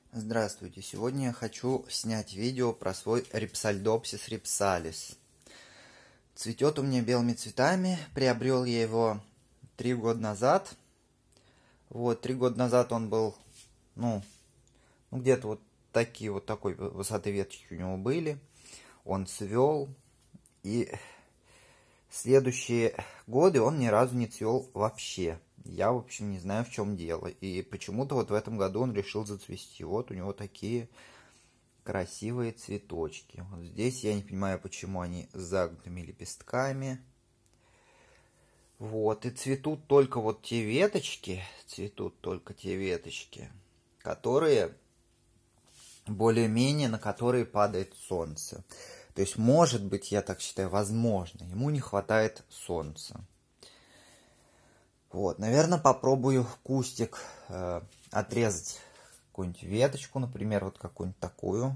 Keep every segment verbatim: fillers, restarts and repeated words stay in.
Здравствуйте! Сегодня я хочу снять видео про свой Ripsaldopsis ripsalis. Цветет у меня белыми цветами. Приобрел я его три года назад. Вот, три года назад он был, ну, ну где-то вот такие вот такой высоты веточки у него были. Он цвел. И следующие годы он ни разу не цвел вообще. Я, в общем, не знаю, в чем дело. И почему-то вот в этом году он решил зацвести. Вот у него такие красивые цветочки. Вот здесь я не понимаю, почему они с загнутыми лепестками. Вот. И цветут только вот те веточки, цветут только те веточки, которые более-менее, на которые падает солнце. То есть, может быть, я так считаю, возможно, ему не хватает солнца. Вот, наверное, попробую кустик э, отрезать какую-нибудь веточку, например, вот какую-нибудь такую.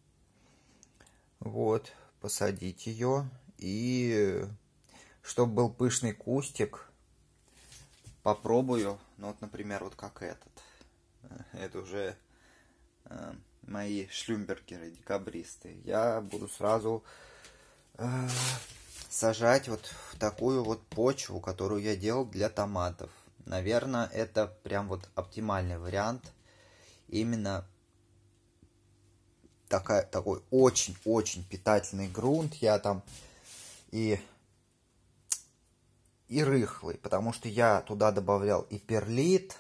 Вот, посадить ее. И чтобы был пышный кустик, попробую, ну вот, например, вот как этот. Это уже э, мои шлюмбергеры, декабристы. Я буду сразу э, сажать вот в такую вот почву, которую я делал для томатов. Наверное, это прям вот оптимальный вариант. Именно такая, такой очень-очень питательный грунт. Я там и, и рыхлый, потому что я туда добавлял и перлит,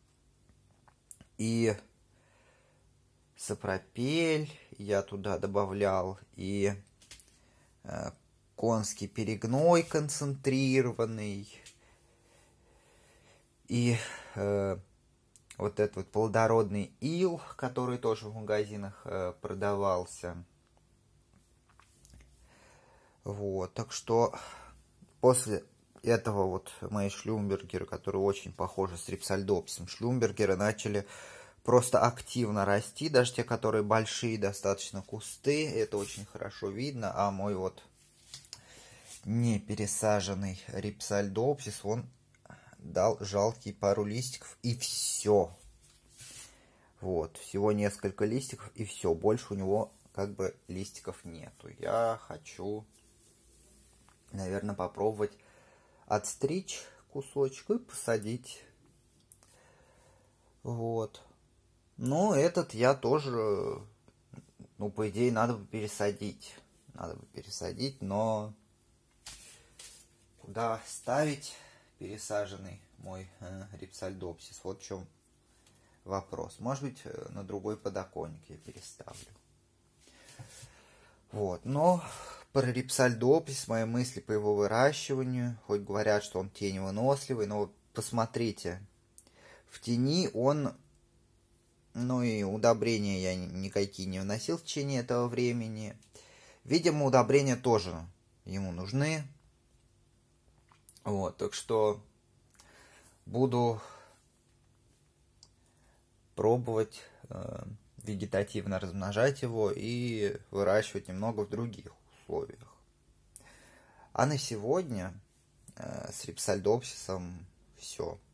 и сапропель. Я туда добавлял и э, конский перегной концентрированный. И э, вот этот вот плодородный ил, который тоже в магазинах э, продавался. Вот, так что после этого вот мои шлюмбергеры, которые очень похожи с рипсальдопсисом, шлюмбергеры начали просто активно расти, даже те, которые большие достаточно кусты, это очень хорошо видно, а мой вот не пересаженный рипсальдопсис, он дал жалкие пару листиков, и все. Вот, всего несколько листиков, и все. Больше у него как бы листиков нету. Я хочу, наверное, попробовать отстричь кусочек и посадить. Вот. Но этот я тоже, ну, по идее, надо бы пересадить. Надо бы пересадить, но куда ставить пересаженный мой э, рипсальдопсис? Вот в чем вопрос. Может быть, на другой подоконник я переставлю. Вот. Но про рипсальдопсис, мои мысли по его выращиванию, хоть говорят, что он теневыносливый, но вот посмотрите, в тени он, ну и удобрения я никакие не вносил в течение этого времени. Видимо, удобрения тоже ему нужны. Вот, так что буду пробовать э, вегетативно размножать его и выращивать немного в других условиях. А на сегодня э, с рипсальдопсисом все.